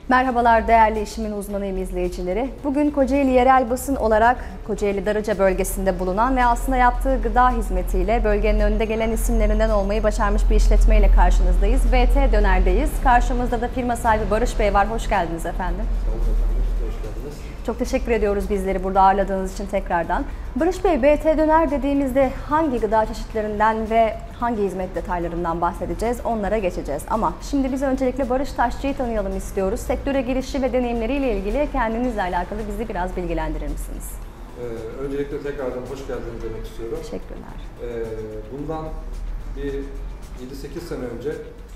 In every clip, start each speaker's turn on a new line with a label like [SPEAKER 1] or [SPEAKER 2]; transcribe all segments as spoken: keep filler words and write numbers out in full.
[SPEAKER 1] Merhabalar değerli işimin uzmanıyım izleyicileri. Bugün Kocaeli yerel basın olarak Kocaeli Darıca bölgesinde bulunan ve aslında yaptığı gıda hizmetiyle bölgenin önde gelen isimlerinden olmayı başarmış bir işletmeyle karşınızdayız. B T Döner'deyiz. Karşımızda da firma sahibi Barış Bey var. Hoş geldiniz efendim.
[SPEAKER 2] Sağ olun efendim, hoş geldiniz.
[SPEAKER 1] Çok teşekkür ediyoruz bizleri burada ağırladığınız için tekrardan. Barış Bey, B T Döner dediğimizde hangi gıda çeşitlerinden ve hangi hizmet detaylarından bahsedeceğiz, onlara geçeceğiz. Ama şimdi biz öncelikle Barış Taşçı'yı tanıyalım istiyoruz. Sektöre girişi ve deneyimleriyle ilgili kendinizle alakalı bizi biraz bilgilendirir misiniz?
[SPEAKER 2] Ee, öncelikle tekrardan hoş geldiniz demek istiyorum.
[SPEAKER 1] Teşekkürler.
[SPEAKER 2] Ee, bundan bir yedi sekiz sene önce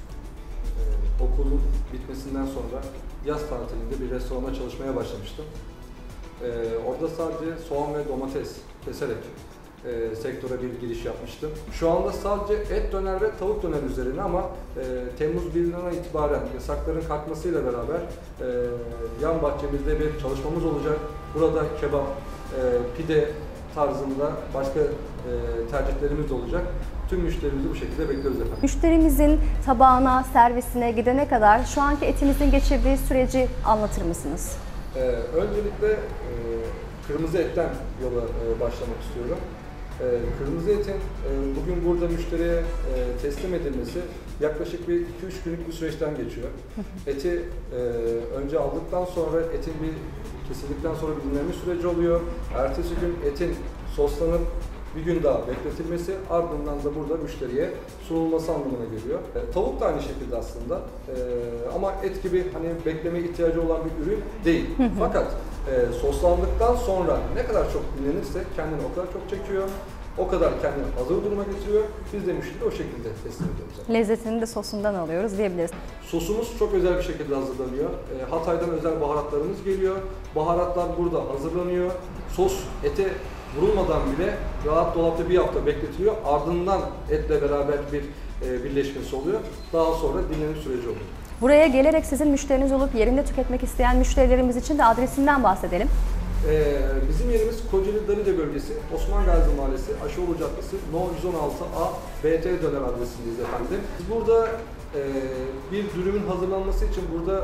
[SPEAKER 2] e, okulun bitmesinden sonra yaz tatilinde bir restoranda çalışmaya başlamıştım. Ee, orada sadece soğan ve domates keserek e, sektöre bir giriş yapmıştım. Şu anda sadece et döner ve tavuk döner üzerine ama e, Temmuz birinden itibaren yasakların kalkmasıyla beraber e, yan bahçemizde bir çalışmamız olacak. Burada kebap, e, pide tarzında başka e, tercihlerimiz de olacak. Tüm müşterimizi bu şekilde bekliyoruz efendim.
[SPEAKER 1] Müşterimizin tabağına, servisine gidene kadar şu anki etimizin geçirdiği süreci anlatır mısınız?
[SPEAKER 2] Ee, öncelikle e, kırmızı etten yola e, başlamak istiyorum. E, kırmızı etin e, bugün burada müşteriye e, teslim edilmesi yaklaşık bir iki üç günlük bir süreçten geçiyor. Eti e, önce aldıktan sonra etin bir kesildikten sonra bir dinlenme süreci oluyor. Ertesi gün etin soslanıp bir gün daha bekletilmesi, ardından da burada müşteriye sunulması anlamına geliyor. E, tavuk da aynı şekilde aslında e, ama et gibi hani bekleme ihtiyacı olan bir ürün değil. Fakat e, soslandıktan sonra ne kadar çok dinlenirse kendini o kadar çok çekiyor, o kadar kendini hazır duruma getiriyor. Biz de müşteri o şekilde teslim ediyoruz.
[SPEAKER 1] Lezzetini de sosundan alıyoruz diyebiliriz.
[SPEAKER 2] Sosumuz çok özel bir şekilde hazırlanıyor. E, Hatay'dan özel baharatlarımız geliyor. Baharatlar burada hazırlanıyor. Sos ete vurulmadan bile rahat dolapta bir hafta bekletiliyor. Ardından etle beraber bir e, birleşmesi oluyor. Daha sonra dinlenme süreci oluyor.
[SPEAKER 1] Buraya gelerek sizin müşteriniz olup yerinde tüketmek isteyen müşterilerimiz için de adresinden bahsedelim.
[SPEAKER 2] Ee, bizim yerimiz Kocaeli Darıca bölgesi, Osman Gazi Mahallesi, Aşıoğlu Caddesi, No yüz on altı A, B T Döner adresindeyiz efendim. Biz burada e, bir dürümün hazırlanması için burada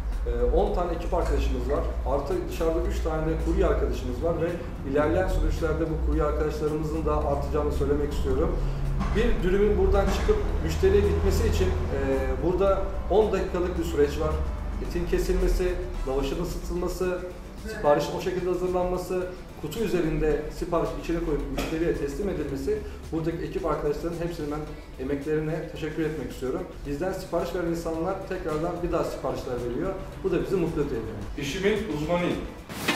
[SPEAKER 2] on tane ekip arkadaşımız var. Artı dışarıda üç tane de kurye arkadaşımız var ve ilerleyen süreçlerde bu kurye arkadaşlarımızın da artacağını söylemek istiyorum. Bir dürümün buradan çıkıp müşteriye gitmesi için e, burada on dakikalık bir süreç var. Etin kesilmesi, lavaşın ısıtılması, siparişin o şekilde hazırlanması, kutu üzerinde sipariş içine koyup müşteriye teslim edilmesi, buradaki ekip arkadaşların hepsine ben emeklerine teşekkür etmek istiyorum. Bizden sipariş veren insanlar tekrardan bir daha siparişler veriyor. Bu da bizi mutlu ediyor.
[SPEAKER 3] İşimin uzmanıyım.